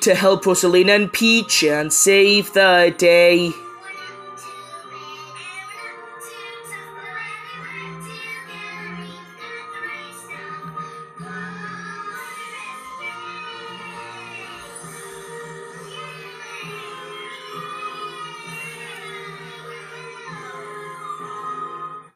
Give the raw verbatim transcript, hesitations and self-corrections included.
to help Rosalina and Peach and save the day.